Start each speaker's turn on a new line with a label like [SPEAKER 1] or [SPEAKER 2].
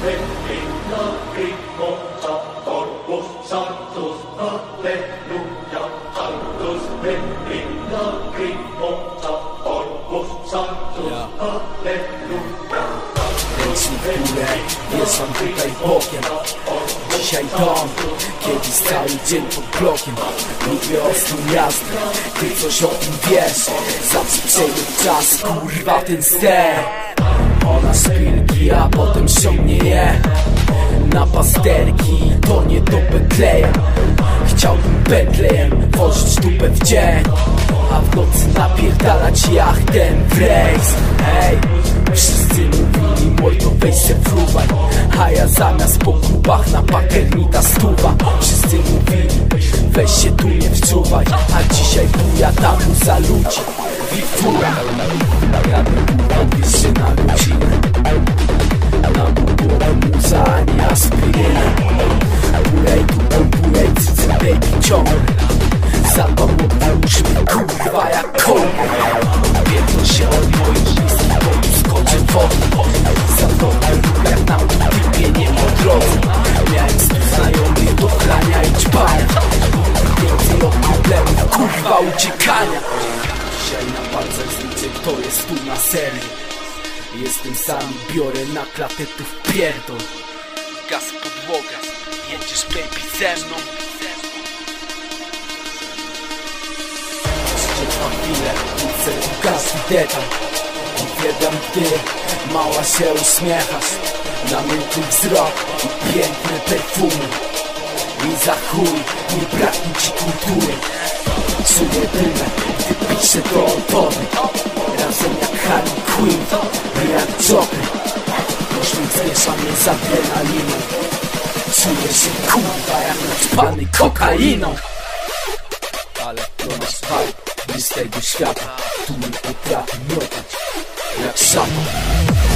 [SPEAKER 1] Ręcznik w górę, wjeżdżam tutaj bokiem. Dzisiaj dom, kiedyś cały dzień pod blokiem. Lubię ostrą jazdę, ty coś o tym wiesz. Zawsze przejdzie czas, kurwa ten ster. Ona szpilki, a potem ściągnie je na pasterki, to nie do Betlejem. Chciałbym Betlejem wozić dupę w dzień, a w nocy napierdalać jachtem w rejs. Hej, wszyscy mówili, mordo weź se fruwaj, a ja zamiast po klubach na pakernita stuwa. Wszyscy mówili, weź się tu nie wczuwaj, a dzisiaj buja tamu za ludzi. Wiktura, jadę kurwa, wiesz, że na godzinę. Na bułę muza, a nie aspiryna. Bulej dupą, bulej cycy, baby, ciągle. Zadbam o dłużmy, kurwa, jak kołbę. Pierdol się od moich list, bo tu skoczę wodą. Zadbam ruch jak na typie, nie po drodze. Miałem znajomych do chlania i ćpania. Więcej od problemów, kurwa, uciekania. Dzisiaj na palcach zliczę, kto jest tu na serii. Jestem sam, biorę na klatę tu wpierdol. Gaz podłoga, jedziesz baby ze mną. Jeszcze 2 chwile, chcę tu każdy detal. Uwielbiam, gdy mała się uśmiechasz. Namiętny wzrok i piękne perfumy. I za chuj nie braknie ci kultury. Czuję dymę, gdy piszę do opony. Razem jak Harley Quinn i jak Joker. Uśmiech zmiesza mnie z adrenaliną. Czuję się kurwa jak naćpany kokainą. Ale to nasz vibe, nie z tego świata. Tu nie potrafi miotać jak szatan.